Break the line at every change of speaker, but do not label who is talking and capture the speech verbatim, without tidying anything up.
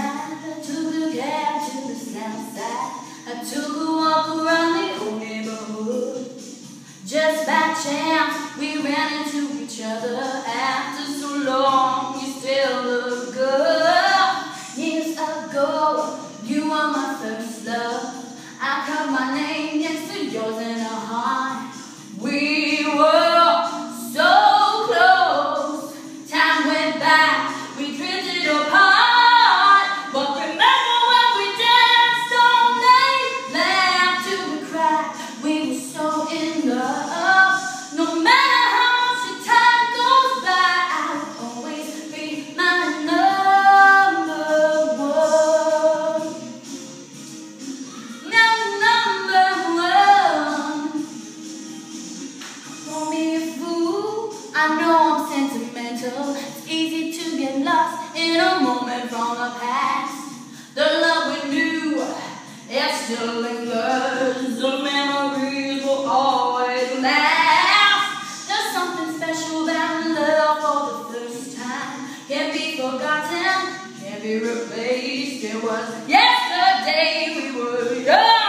night, I took the cab to the south side. I took a walk around the old neighborhood. Just by chance, we ran into each other. After so long, you still look good. Years ago, you were my first love. I cut my name next to yours in a heart. We were so close. Time went by, we drifted apart. But remember when we danced all night, laughed till we cried. We were so in love. No matter how much the time goes by, I'll always be my number one. Now number one. Call me a fool, I know I'm sentimental. It's easy to get lost in a moment from the past. The love we knew, it still lingers. The memories will always last. There's something special about love for the first time. Can't be forgotten, can't be replaced. It was yesterday we were young.